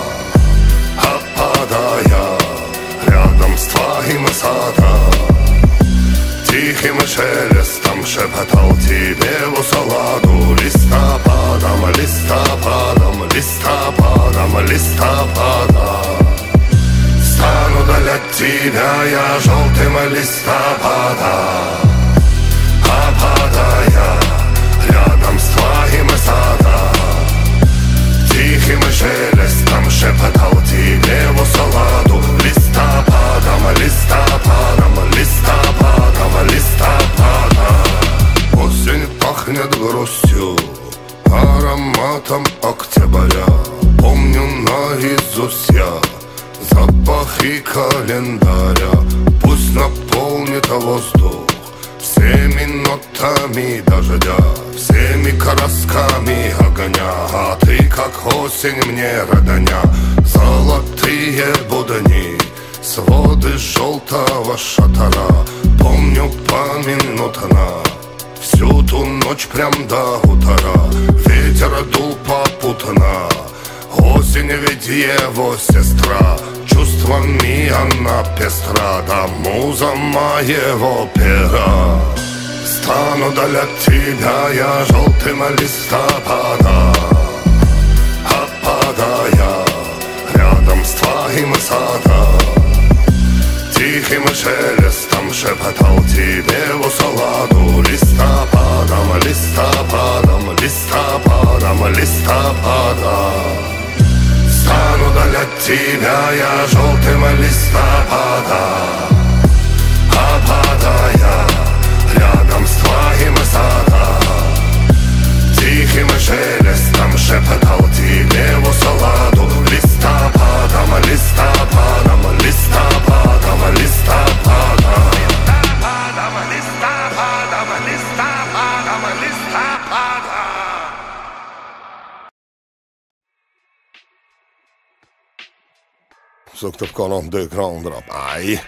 опадая рядом с твоим садом. Тихим шелестом шепотал тебе в усладу. Листопадом, листопадом, листопадом, листопадом. Стану даль от тебя я желтым листопадом, опадая рядом с твоим садом. Тихим шелестом шепотал тебе в усладу. Листопадом, листопадом, листопадом, листопадом. Осень пахнет грустью, наизусть я запахи календаря. Пусть наполнит воздух всеми нотами дождя, всеми красками огня. А ты, как осень, мне родня. Золотые будни, своды желтого шатара. Помню поминутно всю ту ночь прям до утра. Ветер дул попутно, осень ведь его сестра. Чувствами она пестра, да муза моего пера. Стану для тебя я желтым листопада, опадая рядом с твоим садом. Тихим шелестом шепотал тебе в усладу. Листопадом, листопадом, листопадом, листопадом. Стану для тебя я желтым листопадом, опадая рядом с твоим садом. Тихим шелестом шепотал тебе в усладу. Листопадом, листопадом, листопадом, листопадом. Листопадом, листопадом, листопадом, листопадом. Sökte upp underground rap. Aj.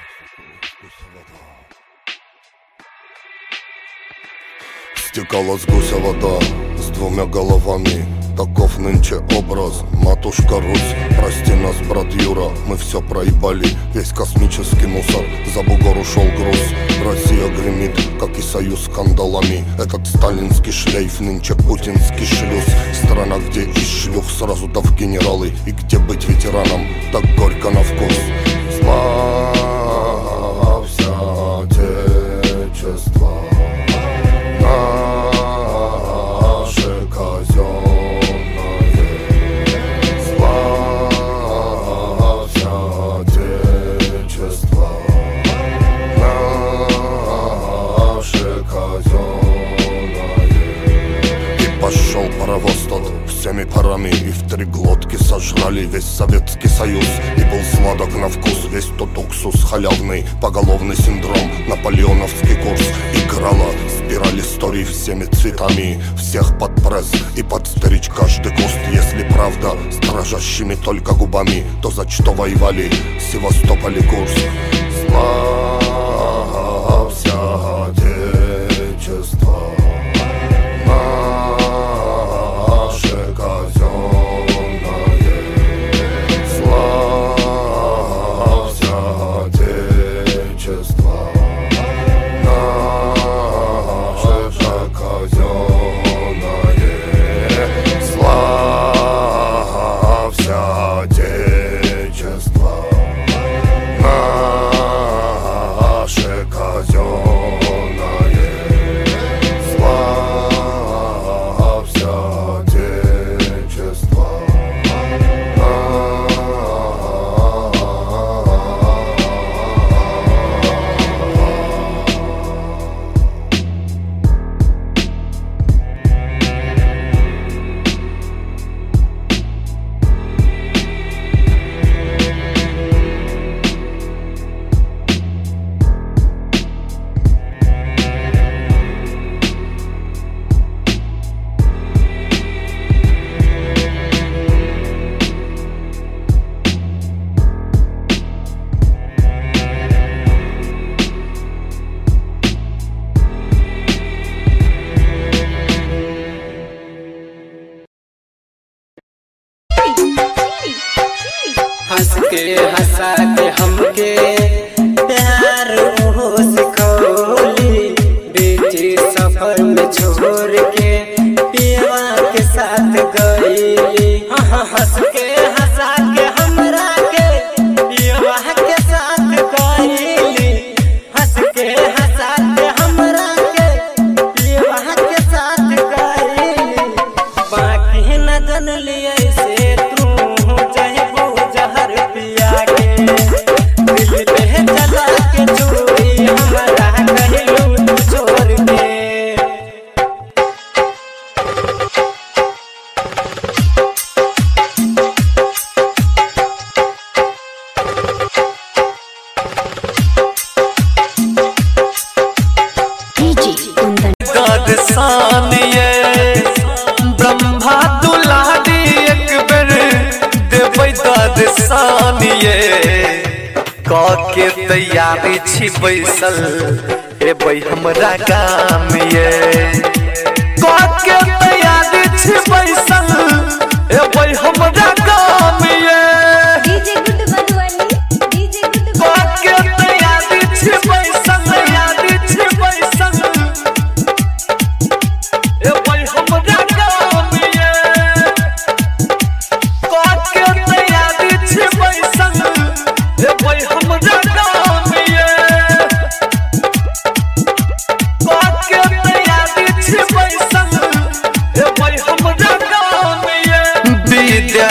Стекала с гуся вода с двумя головами. Таков нынче образ, матушка Русь. Прости нас, брат Юра, мы все проебали. Весь космический мусор, за бугор ушел груз. Россия гремит, как и союз с кандалами. Этот сталинский шлейф, нынче путинский шлюз. Страна, где из шлюх сразу да в генералы. И где быть ветераном, так горько на вкус. Славься, Отечество, наше казенное. Славься, Отечество, наше казенное. И пошел паровоз тот всеми парами, и в три глотки сожрали весь Советский Союз. И был сладок на вкус весь тот уксус халявный, поголовный синдром, наполеоновский курс. Играла спираль историй всеми цветами, всех под пресс и под стричь каждый куст. Если правда с дрожащими только губами, то за что воевали Севастополь и Курск? Славься, Отечество, наше казенное. Славься, Отечество, наше казенное. Славься, Отечество, наше казенное. Славься, Отечество. हंस के हंसा के हमके प्यार वो सिखौली। बेटी सफर में छोड़ के पिया के साथ गईली। हंस के हंसा के हमरा के पिया के साथ गईली। हंस के हंसा के हमरा के पिया के साथ गईली। बाकी न जन लिए से तू जहबू जहर पिया के दिल पे चला के चोरी हमरा कहलू तू छोड़ के। के तैयारी छी बैसल एबै हमरा गाम ये के तैयारी छी बैसल एबै हमरा गाम ये डीजे गुड बनवानी डीजे गुड के तैयारी छी बैसल तैयारी छी बैसल एबै हमरा गाम ये के तैयारी छी बैसल एबै हमरा गाम ये के तैयारी छी बैसल एबै हमरा गाम ये विद्या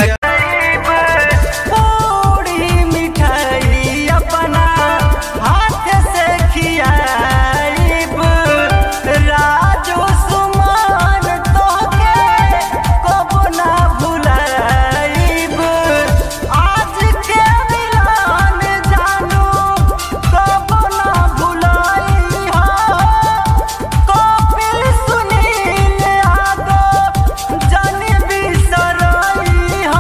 पूरी मिठाई अपना हाथ से खियाइब राजू सुमान तोके कब ना भुलाइब आज के मिलन जानू कब ना भुलाई हो कपिल सुनील यादव जन बिसरई हो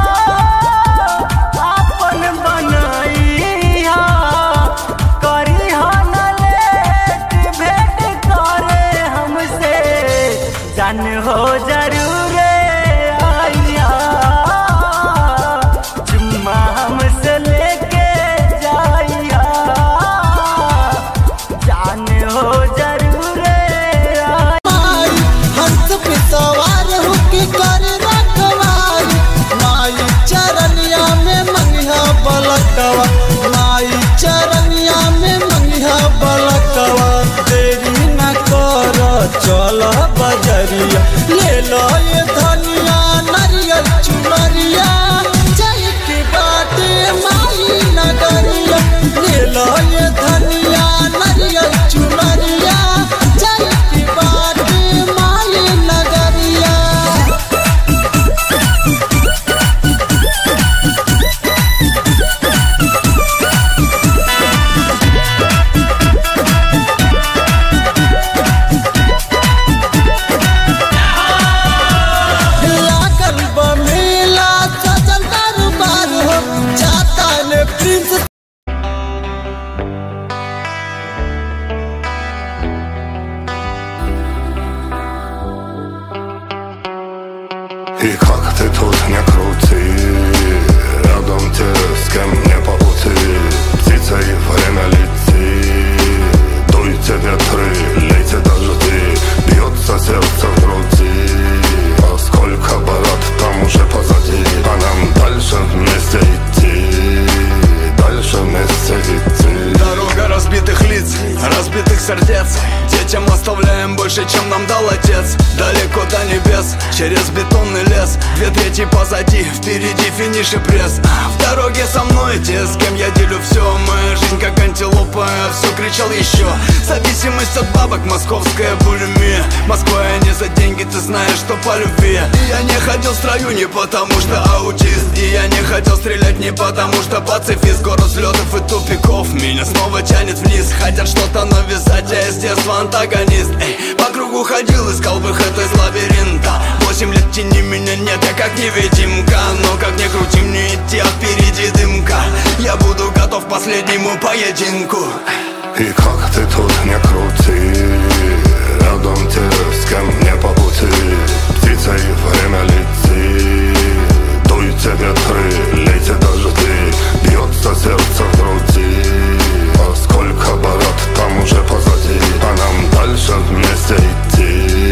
अपन बनई हो करी हो न लेट भेंट करे हमसे जान हो जरूर आइया चुम्मा हमसे लेके जाइया जान हो जरूर हंस पे सवार होके कर रखवाई माई चरनिया में मंगिया बलकवा माई चरनिया में मंगिया बलकवा देरी न कर चल बजरिया ले लो ये धनिया नरियल चुनरिया जय के बाटे माई नगरिया ले लो ये धनिया नरियल चुनरिया जय के बाटे माई नगरिया लागल बमेला सजल दरबार हो जाता ले प्रिंस И как ты тут не крути, рядом те, с кем не по пути. Птицей время летит, дуйте ветры, лейте дожди. Бьется сердце в груди, а сколько барат там уже позади. А нам дальше вместе идти, дальше вместе идти. Дорога разбитых лиц, разбитых сердец. Детям оставляем больше, чем нам дал отец. Далеко до небес, через бетонный лес. Две трети позади, впереди финиш и пресс. В дороге со мной те, с кем я делю все. Моя жизнь как антилопа, все кричал еще. Зависимость от бабок, московская булимия. Москва я не за деньги, ты знаешь, что по любви. И я не ходил в строю не потому что аутист. И я не хотел стрелять не потому что пацифист. Город взлетов и тупиков меня снова тянет вниз. Хотят что-то навязать, а я с детства антагонист. Эй, по кругу ходил, искал выход из лабиринта. Восемь лет тени меня нет, я как невидимка. Но как ни крути мне идти, а впереди дымка. Я буду готов к последнему поединку. И как ты тут не крути, рядом те, с кем не по пути. Птицей время летит, дуйте ветры, лейте дожди. Бьется сердце в груди, а сколько барат там уже позади. А нам дальше вместе идти,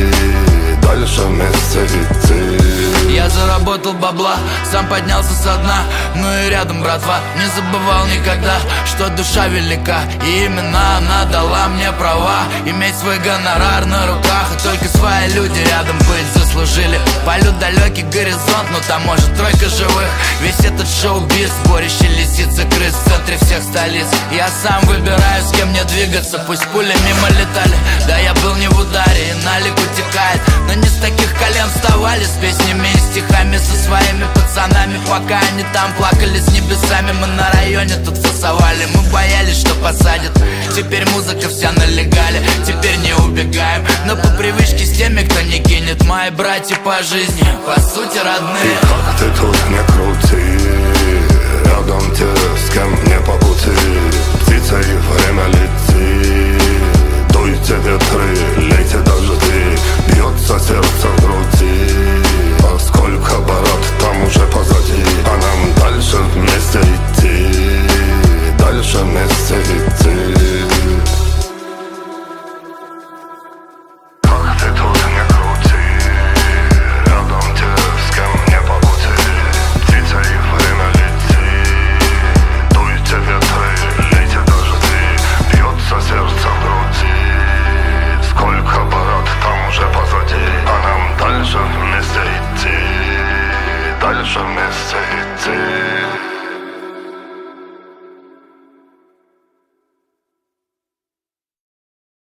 дальше вместе идти. Я заработал бабла, сам поднялся со дна. Ну и рядом, братва, не забывал никогда, что душа велика. И именно она дала мне права иметь свой гонорар на руках. И только свои люди рядом быть заслужили. Полют далекий горизонт, но там может тройка живых. Весь этот шоу-биз, сборище лисиц и крыс в центре всех столиц. Я сам выбираю, с кем мне двигаться. Пусть пули мимо летали, да я был не в ударе. И налик утекает, но не с таких колен вставали. С песнями и стихами, со своими пацанами. Пока они там плакали с небесами, мы на районе тут фасовали. Мы боялись, что посадят. Теперь музыка вся налегали, теперь не убегаем, но по привычке с теми, кто не кинет. Мои братья по жизни, по сути родные. И как ты тут не крути, рядом те, с кем не по пути. душа вместе